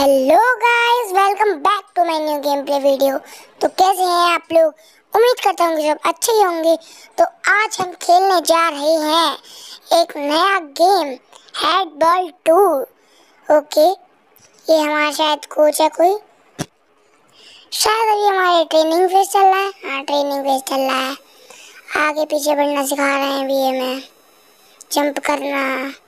Hello guys, welcome back to my new game play video. तो कैसे हैं आप लोग? उम्मीद करता हूँ कि सब अच्छे ही होंगे। तो आज हम खेलने जा रहे हैं एक नया गेम, हेड बॉल 2। ओके, ये हमारा शायद कोच है कोई, शायद अभी हमारे ट्रेनिंग फेज चल रहा है। हाँ, ट्रेनिंग फेज चल रहा है। आगे पीछे बढ़ना सिखा रहे हैं अभी हमें, जंप करना।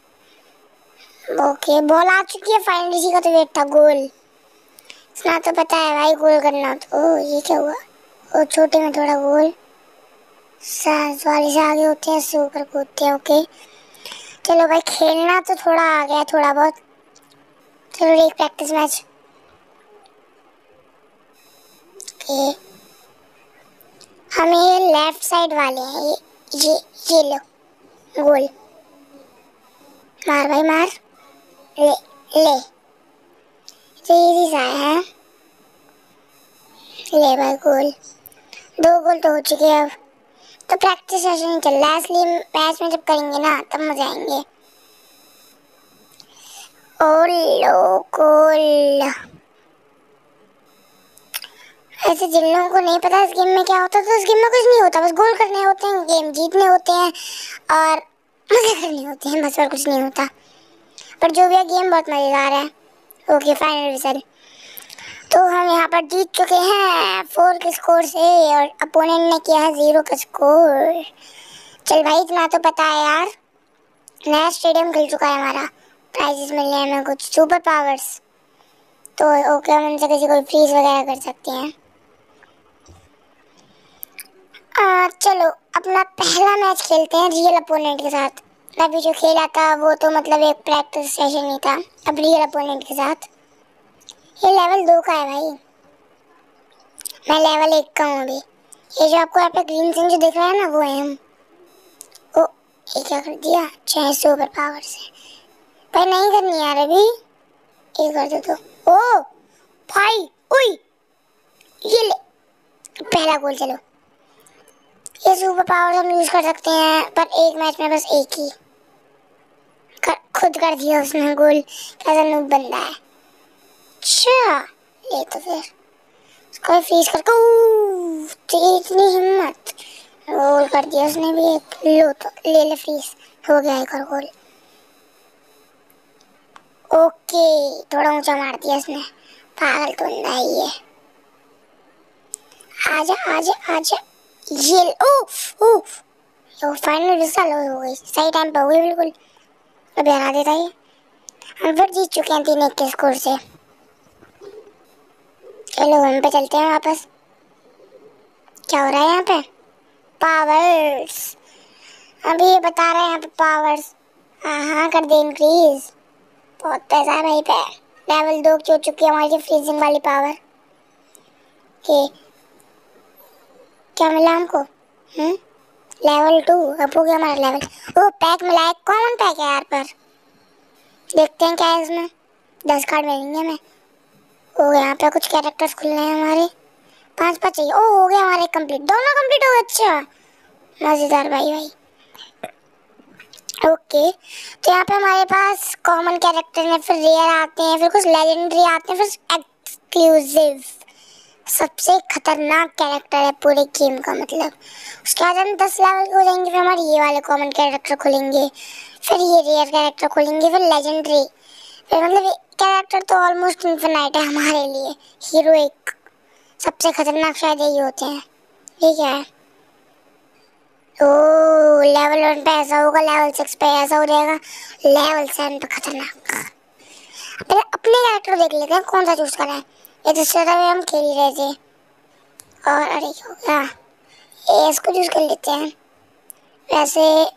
ओके, बॉल आ चुकी है फाइनली। इसी का तो वेट था, गोल। इतना तो पता है भाई, गोल करना। तो ये क्या हुआ? ओ, छोटे में थोड़ा गोल, वाले से आगे होते हैं, इससे ऊपर कूदते हैं। ओके चलो भाई, खेलना तो थोड़ा आ गया, थोड़ा बहुत। चलो एक प्रैक्टिस मैच। ओके, हम ये लेफ्ट साइड वाले हैं। ये लो, गोल। मार भाई मार, ले ले। तो इजी सा है। ले भाई गोल। 2 गोल तो हो चुके हैं अब। तो प्रैक्टिस सेशन नहीं चल रहा है, इसलिए मैच में जब करेंगे ना तब मजा आएंगे। ओ लो गोल। ऐसे जिन लोगों को नहीं पता इस गेम में क्या होता है, तो इस गेम में कुछ नहीं होता, बस गोल करने होते हैं, गेम जीतने होते हैं और मजे करने होते हैं, बस और कुछ नहीं होता। पर जो भी है, गेम बहुत मजेदार है। Okay, final whistle. तो हम यहाँ पर जीत चुके हैं 4 के स्कोर से, और अपोनेंट ने किया है 0 का स्कोर। चल भाई, इतना तो पता है यार। नया स्टेडियम खुल चुका है हमारा, प्राइजेस मिलने हैं हमें, कुछ सुपर पावर्स। तो ओके, हम उनसे किसी को फ्रीज वगैरह कर सकते हैं। चलो अपना पहला मैच खेलते हैं रियल अपोनेंट के साथ। अभी जो खेला था वो तो मतलब एक प्रैक्टिस सेशन ही था। अब रियल अपोनेंट के साथ। ये लेवल 2 का है भाई, मैं लेवल 1 का हूँ अभी। ये जो आपको यहाँ पे ग्रीन सिंह जो दिख रहा है ना, वो है हम। ओ, ये क्या कर दिया? 6 सुपर पावर से भाई नहीं करनी यार अभी। ये कर दो तो। ओ भाई, उई, ये ले पहला गोल। चलो, ये सुपर पावर हम यूज कर सकते हैं, पर एक मैच में बस एक ही। खुद कर दिया उसने गोल। कैसा नूब बंदा है। अच्छा, ले तो फिर उसको फ्रीज करके। इतनी हिम्मत, गोल कर दिया उसने भी एक। लो तो ले ले फ्रीज, हो गया एक और गोल। ओके, थोड़ा ऊंचा मार दिया उसने, पागल तो बंदा है ये। आजा आजा आजा, ये ओ ओ, फाइनल रिजल्ट हो गई, सही टाइम पे हो गई बिल्कुल। अभी हरा देता है। हम फिर जीत चुके हैं 3-1 के स्कोर से। चलो हम पे चलते हैं वापस। क्या हो रहा है यहाँ पे? पावर्स, अभी ये बता रहे हैं यहाँ पे पावर्स। हाँ, कर दे इंक्रीज। बहुत पैसा है भाई पे। लेवल 2 हो चुकी है हमारी फ्रीजिंग वाली पावर। के क्या मिला हमको? लेवल 2 अब हो गया हमारा लेवल। ओ, पैक मिला है, कॉमन पैक है यार। पर देखते हैं क्या है इसमें। 10 कार्ड मिलेंगे हमें। ओ, यहाँ पे कुछ कैरेक्टर्स खुल रहे हैं हमारे। 5 चाहिए। ओ, हो गया हमारे कंप्लीट, दोनों कंप्लीट हो गए। अच्छा, मजेदार भाई भाई। ओके, तो यहाँ पे हमारे पास कॉमन कैरेक्टर है, फिर रेयर आते हैं, फिर कुछ लेजेंडरी आते हैं, फिर एक्सक्लूसिव। सबसे खतरनाक कैरेक्टर है पूरे गेम का, मतलब उसके बाद हम 10 लेवल के हो जाएंगे, फिर हमारे ये वाले कॉमन कैरेक्टर खुलेंगे, फिर ये रेयर कैरेक्टर खुलेंगे, फिर लेजेंडरी। फिर मतलब कैरेक्टर तो ऑलमोस्ट इन्फिनाइट है हमारे लिए। हीरोइक सबसे खतरनाक शायद यही होते हैं। ये क्या है? ओ, लेवल 1 पे ऐसा होगा, लेवल 6 पे ऐसा हो जाएगा, लेवल 7 पे खतरनाक। पहले अपने कैरेक्टर देख लेते हैं कौन सा चूज करना है। ये दूसरे तरह हम खेल ही रहे थे, और अरे क्या हो गया? ये इसको चूज कर लेते हैं। वैसे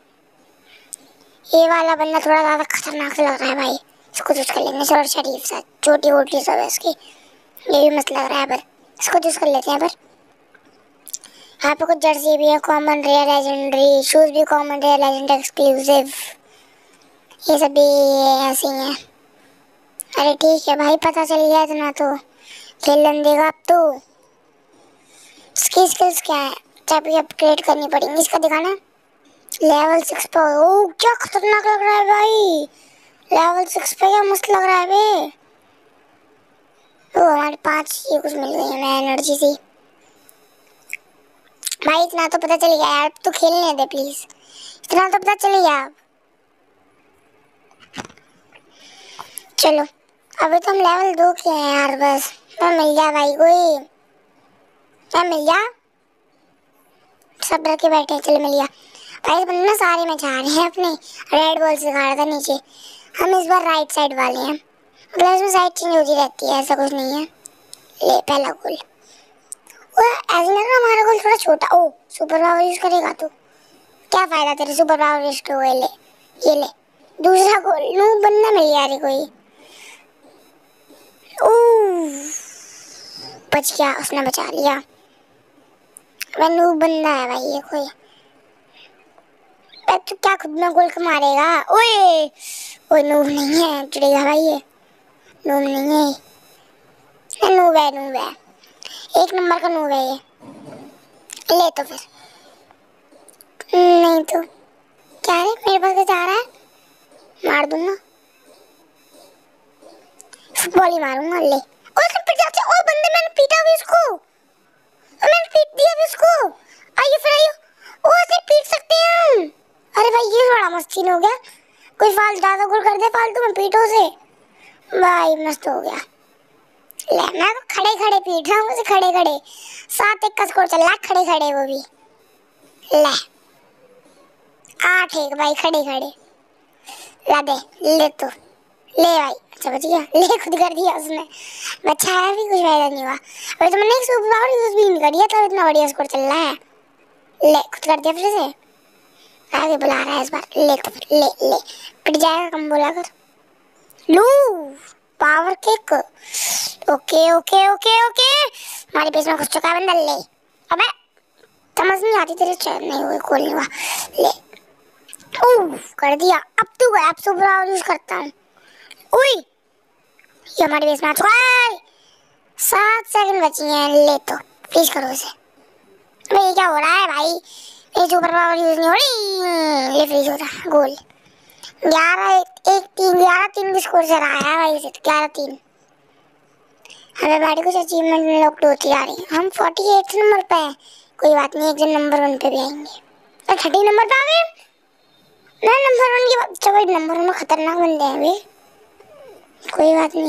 ये वाला बंदा थोड़ा ज़्यादा खतरनाक लग रहा है भाई, इसको चूज कर लेंगे। और शरीफ सा, छोटी वोटी सब है इसकी, ये भी मस्त लग रहा है। पर इसको चूज कर लेते हैं। पर यहाँ पे कुछ जर्सी भी है, कॉमन रेयर लेजेंडरी, शूज भी कॉमन रेयर लेजेंडरी एक्सक्लूसिव, ये सब भी ऐसे ही हैं। अरे ठीक है भाई, पता चल गया इतना तो खेलन देगा अब तो। इसकी स्किल्स क्या है? चाबी अपग्रेड करनी पड़ेंगी। इसका दिखाना लेवल 6 पे। ओ, क्या खतरनाक लग रहा है भाई, लेवल 6 पे क्या मस्त लग रहा है बे। ओ हमारे 5 ये कुछ मिल गई हमें एनर्जी सी। भाई इतना तो पता चल गया यार, तू खेलने दे प्लीज, इतना तो पता चल गया। चलो अभी तो हम लेवल 2 के हैं यार, बस मैं मिल जा भाई कोई, मैं मिल जा, सब डर के बैठे हैं। चलो मिल गया भाई, बंदे ना सारे में जा रहे हैं अपने, रेड बॉल से खा रहा था नीचे, हम इस बार राइट साइड वाले हैं, मतलब इसमें साइड चेंज होती रहती है, ऐसा कुछ नहीं है। ले पहला गोल, ऐसा लग रहा हमारा गोल थोड़ा छोटा। ओ सुपर पावर यूज करेगा तू, क्या फायदा तेरे सुपर पावर वेस्ट हो गए। ले ये ले दूसरा गोल, नू बंदा मिल गया रे कोई। बच गया, उसने बचा लिया। वह नू बंदा है भाई ये कोई, तू क्या खुद में गोल मारेगा। ओए ओए नूब नहीं है, चिड़ेगा भाई ये, नूब नहीं है, नूब है, नूब है, 1 नंबर का नूब है ये। ले तो फिर नहीं तो क्या रे, मेरे पास कुछ आ रहा है, मार दूंगा, फुटबॉल ही मारूंगा। ले ओए पिट जाते, ओ बंदे मैंने पीटा भी उसको, मैंने पीट दिया भी उसको। आइए फिर आइए, ओ ऐसे पीट सकते हैं हम। अरे भाई ये बड़ा मस्त सीन हो गया, कोई फाल ज्यादा गोल कर दे फालतू में पीटो से, भाई मस्त हो गया। ले मैं तो खड़े खड़े पीट रहा हूँ उसे, खड़े खड़े 7-1 का स्कोर चल रहा है, खड़े खड़े वो भी। ले 8-1 भाई, खड़े खड़े ला दे, ले तो ले भाई, अच्छा बच गया, ले खुद कर दिया उसने, बचा है भी कुछ फायदा नहीं हुआ। अभी तो मैंने एक सुपर पावर यूज भी नहीं करी है, तो इतना बढ़िया स्कोर चल रहा है। ले खुद कर दिया फिर से, आगे बुला रहा है इस बार। ले तो फिर ले ले पिट जाएगा, कम बोला कर। Low power kick, okay okay okay okay, हमारे पेस में घुस चुका है बंदा। ले अबे समझ नहीं आती तेरे, चैन नहीं हुई, खोल नहीं हुआ। ले कर दिया, अब तू गया, अब सुपर पावर यूज करता हूँ। उई ये हमारे बेस में आ चुका है, 7 सेकंड बची हैं। ले तो प्लीज करो इसे। अबे ये क्या हो रहा है भाई, ये सुपर पावर यूज नहीं हो रही। ले फ्रीज हो रहा, गोल 11-1-3, 11-3 की स्कोर से रहा है भाई, 11-3। हमें बड़ी कुछ अचीवमेंट अनलॉक होती जा रही है, हम 48 नंबर पे हैं, कोई बात नहीं, एक दिन नंबर 1 पे भी आएंगे। तो 30 नंबर पे आ गए ना, नंबर 1 की बात, चलो नंबर 1 में खतरनाक बंदे हैं अभी, कोई बात नहीं।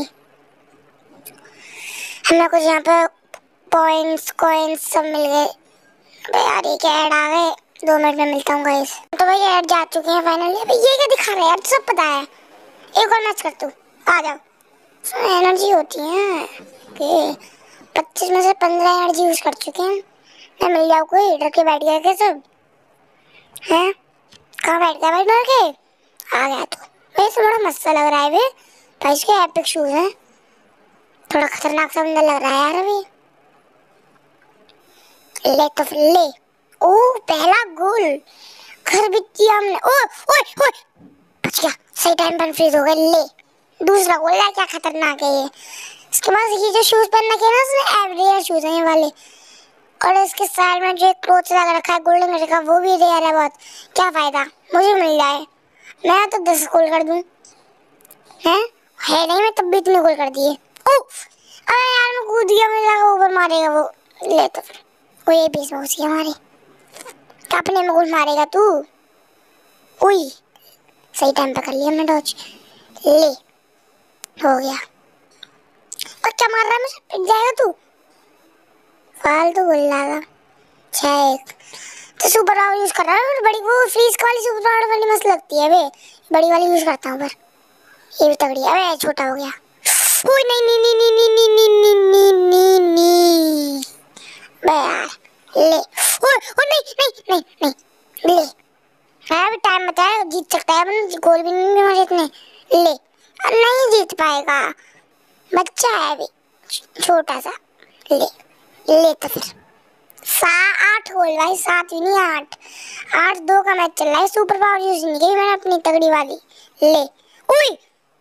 हमें कुछ यहाँ पे पॉइंट्स कॉइन्स सब मिल गए। अबे यार ये क्या ऐड आ गए, 2 मिनट में मिलता हूँ गाइस। तो भाई ऐड जा चुके हैं फाइनली। अबे ये क्या दिखा रहा है यार, सब पता है। एक और मैच कर तू, आ जाओ, एनर्जी होती है ओके। 25 में से 15 एनर्जी यूज कर चुके हैं। मैं मिल जाओ कोई, डर के बैठ गया क्या सब हैं, कहाँ बैठ गया भाई डर के, आ गया तो। वैसे बड़ा मस्त लग रहा है वे भाई, इसके एपिक शूज हैं, थोड़ा खतरनाक सा बंदा लग रहा है यार अभी। ले तो फिर ले, ओ पहला गोल कर भी दिया हमने। ओए ओए ओए बच गया, सही टाइम पर फ्रीज हो गया। ले दूसरा गोल है, क्या खतरनाक है ये। इसके बाद ये जो शूज पहन रखे हैं ना, उसने एवरेयर शूज हैं ये वाले, और इसके साइड में जो एक क्लोथ लगा रखा है गोल्डन कलर का, वो भी रेयर है बहुत। क्या फायदा, मुझे मिल जाए, मैं तो 10 गोल कर दूं, है नहीं, मैं तब भी इतने गोल कर दिए। अरे यार मैं कूद गया, मुझे लगा ऊपर मारेगा वो। ले तो फिर वो ये बीच में घुस गया हमारे, अपने में गोल मारेगा तू। उई सही टाइम पे कर लिया हमने डॉज। ले हो गया, और क्या मार रहा है मुझे, पिट जाएगा तू, फालतू बोल रहा था। 6-1 तो सुपर पावर यूज कर रहा है, और बड़ी वो फ्रीज वाली सुपर पावर वाली मस्त लगती है वे, बड़ी वाली यूज करता हूँ, पर ये भी तगड़ी है। अबे छोटा हो गया, ओए नहीं नहीं नहीं नहीं नहीं नहीं नहीं नहीं नहीं बे यार। ले ओए ओ नहीं नहीं नहीं नहीं ले, है भी टाइम बताया, जीत सकता है अपन, गोल भी नहीं मारे इतने। ले नहीं जीत पाएगा, बच्चा है अभी छोटा सा। ले तो फिर 8 गोल भाई, 7 भी नहीं 8-2 का मैच चल रहा है। सुपर पावर यूज नहीं की मैंने अपनी तगड़ी वाली। ले उई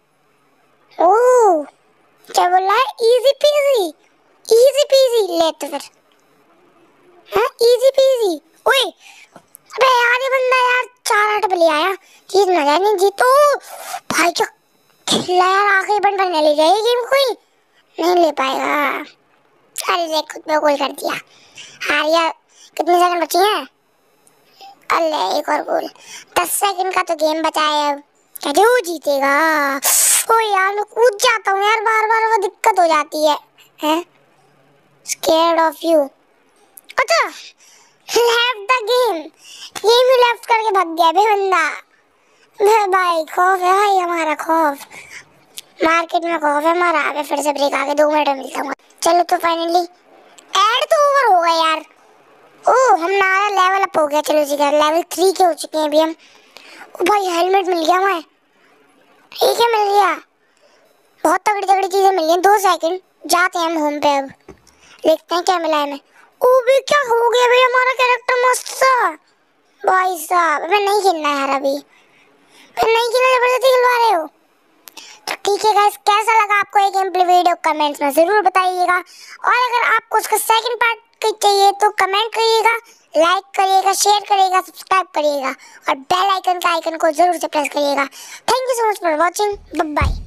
ओ क्या बोल रहा है, इजी पीजी इजी पीजी। ले तो फिर हाँ इजी पीजी। ओए अबे यार ये बंदा यार 4-8 पे ले आया, जीत ना जाए, नहीं जीतो भाई, क्या खेला यार, आखिरी बन बनने ले जाए गेम कोई नहीं ले पाएगा। अरे देख खुद पे गोल कर दिया। हार यार, कितने सेकंड बचे हैं? अल्ले एक और गोल। 10 सेकंड का तो गेम बचा है अब। कैसे वो जीतेगा? ओ यार मैं कूद जाता हूँ यार, बार बार वो दिक्कत हो जाती है। हैं? Scared of you। अच्छा, left the game। गेम ही लेफ्ट करके भाग गया बे बंदा। भाई खौफ है भाई, हमारा खौफ। मार्केट में खौफ है हमारा। आगे फिर से ब्रेक आके 2 मिनट में मिलता हूँ। चलो तो फाइनली एड तो ओवर हो गया यार। ओह हमारा लेवल अप हो गया। चलो जी लेवल 3 के हो चुके हैं अभी हम। ओ भाई हेलमेट मिल गया हमें। ठीक है मिल गया। बहुत तगड़ी तगड़ी चीजें मिल गई। 2 सेकंड जाते हैं हम होम पे। अब देखते हैं क्या मिला है हमें। ओ भी क्या हो गया भाई, हमारा कैरेक्टर मस्त सा। भाई साहब मैं नहीं खेलना यार अभी। मैं नहीं खेलना, जबरदस्ती खिलवा रहे हो। तो ठीक है गाइस, कैसा लगा आपको ये गेम प्ले वीडियो कमेंट्स में जरूर बताइएगा। और अगर आपको उसका सेकंड पार्ट चाहिए तो कमेंट करिएगा, लाइक करिएगा, शेयर करिएगा, सब्सक्राइब करिएगा और बेल आइकन का आइकन को जरूर से प्रेस करिएगा। Thank you so much for watching. Bye bye.